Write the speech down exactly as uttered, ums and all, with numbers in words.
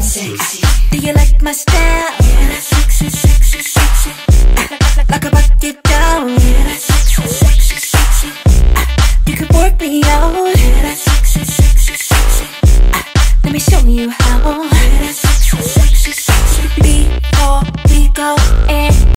sexy. Do you like my style? Yeah, that's sexy, sexy, sexy. Like I rock it down. Yeah, that's sexy, sexy, sexy. You can work me out. Yeah, that's sexy, sexy, sexy. Let me show you how. Yeah, that's sexy, sexy, sexy. Before we go in.